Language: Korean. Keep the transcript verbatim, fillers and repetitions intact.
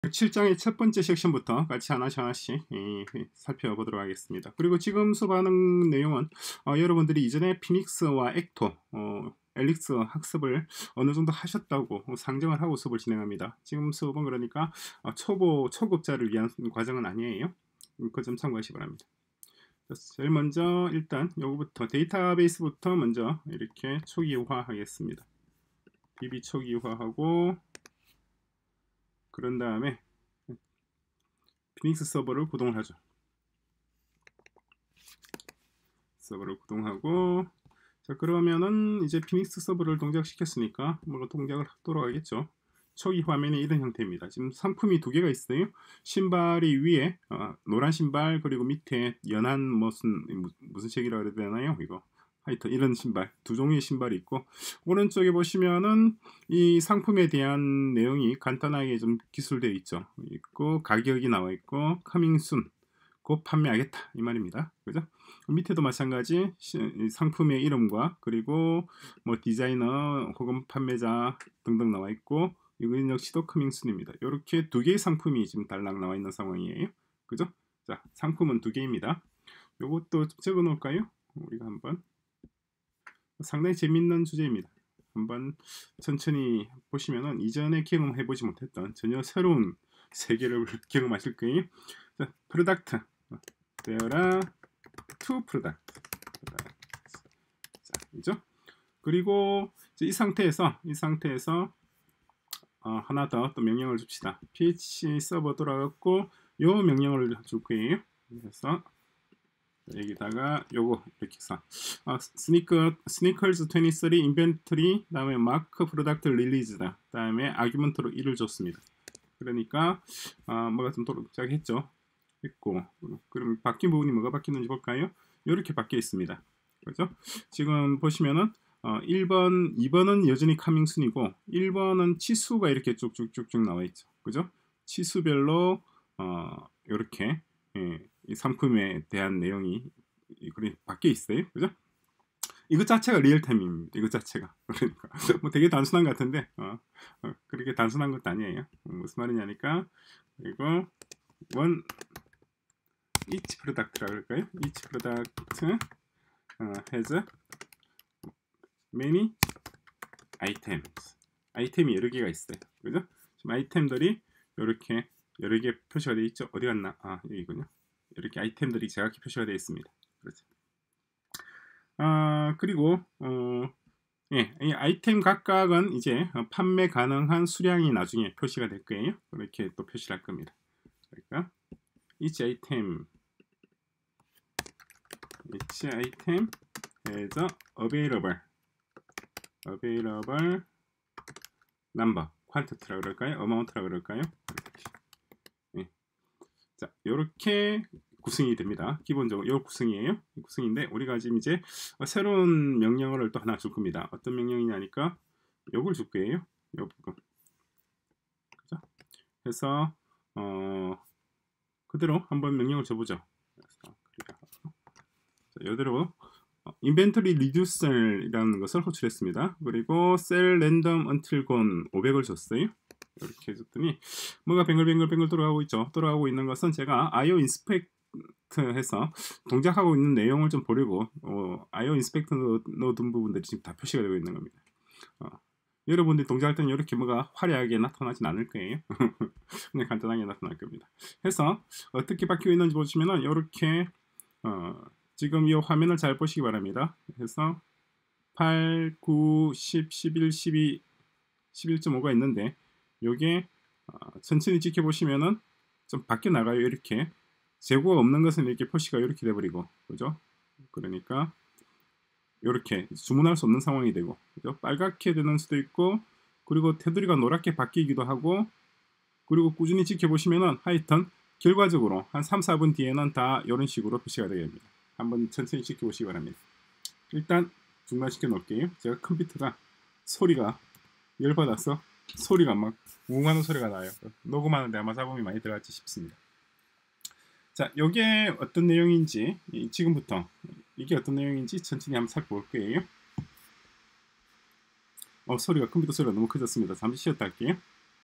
칠 장의 첫 번째 섹션부터 같이 하나씩 하나씩 이, 살펴보도록 하겠습니다. 그리고 지금 수업하는 내용은 어, 여러분들이 이전에 피닉스와 액토, 어, 엘릭스 학습을 어느 정도 하셨다고 상정을 하고 수업을 진행합니다. 지금 수업은 그러니까 어, 초보, 초급자를 위한 과정은 아니에요. 그 점 참고하시기 바랍니다. 제일 먼저 일단 요거부터 데이터베이스부터 먼저 이렇게 초기화 하겠습니다. 디비 초기화하고 그런 다음에 피닉스 서버를 구동을 하죠. 서버를 구동하고, 자 그러면은 이제 피닉스 서버를 동작시켰으니까 뭔가 동작을 하도록 하겠죠. 초기 화면이 이런 형태입니다. 지금 상품이 두 개가 있어요. 신발이 위에 어, 노란 신발, 그리고 밑에 연한 무슨 무슨 색이라 그래야 되나요? 이거 하여튼 이런 신발, 두 종류의 신발이 있고, 오른쪽에 보시면은 이 상품에 대한 내용이 간단하게 좀 기술되어 있죠. 있고 가격이 나와 있고 coming soon, 곧 판매하겠다 이 말입니다. 그죠? 밑에도 마찬가지 상품의 이름과 그리고 뭐 디자이너 혹은 판매자 등등 나와 있고, 이건 역시도 coming soon입니다. 이렇게 두 개의 상품이 지금 달랑 나와 있는 상황이에요. 그죠? 자, 상품은 두 개입니다. 요것도 적어 놓을까요? 우리가 한번, 상당히 재밌는 주제입니다. 한번 천천히 보시면은 이전에 경험해보지 못했던 전혀 새로운 세계를 경험하실 거예요. 자, 프로덕트. There are two products. 자, 이죠? 그리고 이 상태에서 이 상태에서 어, 하나 더 또 명령을 줍시다. 피에이치 서버 돌아갔고 요 명령을 줄 거예요. 그래서 여기다가 요거 이렇게 해서 아, 스니커 스니커즈 이십삼 인벤토리, 다음에 마크 프로덕트 릴리즈다, 다음에 아규먼트로 일을 줬습니다. 그러니까 아, 뭐가 좀 도착했죠. 있고, 그럼 바뀐 부분이 뭐가 바뀌는지 볼까요? 이렇게 바뀌어 있습니다. 그렇죠? 지금 보시면은 어, 일 번, 이 번은 여전히 카밍순이고 일 번은 치수가 이렇게 쭉쭉쭉쭉 나와 있죠. 그죠? 치수별로 어, 이렇게 예, 이 상품에 대한 내용이 바뀌어 있어요. 그죠? 이것 자체가 리얼타임입니다. 이것 자체가. 그러니까 뭐 되게 단순한 것 같은데 어, 어, 그렇게 단순한 것도 아니에요. 무슨 말이냐니까, 그리고 원 each product라고 그럴까요? each product uh, has many items. 아이템이 여러 개가 있어요. 그죠? 지금 아이템들이 이렇게 여러 개 표시가 되어 있죠. 어디 갔나? 아, 여기군요. 이렇게 아이템들이 정확히 표시가 되어 있습니다. 그렇죠. 아, 그리고 어, 예, 이 아이템 각각은 이제 판매 가능한 수량이 나중에 표시가 될 거예요. 이렇게 또 표시를 할 겁니다. 그러니까 each item each item is available available number, quantity라고 그럴까요? amount라고 그럴까요? 예. 자, 이렇게 구성이 됩니다. 기본적으로 이 구성이에요. 이 구성인데 우리가 지금 이제 새로운 명령어를 또 하나 줄 겁니다. 어떤 명령이냐니까 요걸 줄 거예요. 요 부분. 그죠? 그래서 어, 그대로 한번 명령을 줘보죠. 이대로 인벤토리 리듀서이라는 것을 호출했습니다. 그리고 셀 랜덤 언틸 곤 오백을 줬어요. 이렇게 해줬더니 뭐가 뱅글뱅글뱅글 돌아가고 있죠. 돌아가고 있는 것은 제가 아이오 인스펙트해서 동작하고 있는 내용을 좀 보려고 어, 아이오 인스펙트 넣어둔 부분들이 지금 다 표시가 되고 있는 겁니다. 어, 여러분들이 동작할 때는 이렇게 뭐가 화려하게 나타나진 않을 거예요. 그냥 간단하게 나타날 겁니다. 그래서 어떻게 바뀌고 있는지 보시면은 이렇게 어, 지금 이 화면을 잘 보시기 바랍니다. 그래서 팔, 구, 십, 십일, 십이, 십일 점 오가 있는데 요게 어, 천천히 지켜보시면은 좀 바뀌어 나가요. 이렇게 재고가 없는 것은 이렇게 표시가 이렇게 돼버리고, 그죠? 그러니까 이렇게 주문할 수 없는 상황이 되고, 그죠? 빨갛게 되는 수도 있고, 그리고 테두리가 노랗게 바뀌기도 하고, 그리고 꾸준히 지켜보시면은 하여튼 결과적으로 한 삼, 사 분 뒤에는 다 이런 식으로 표시가 되게 됩니다. 한번 천천히 지켜보시기 바랍니다. 일단 중단시켜 놓을게요. 제가 컴퓨터가 소리가 열받아서 소리가 막 웅하는 소리가 나요. 녹음하는데 아마 잡음이 많이 들어갈지 싶습니다. 자, 이게 어떤 내용인지 지금부터 이게 어떤 내용인지 천천히 한번 살펴볼 거예요. 어, 소리가 컴퓨터 소리가 너무 커졌습니다. 잠시 쉬었다 할게요.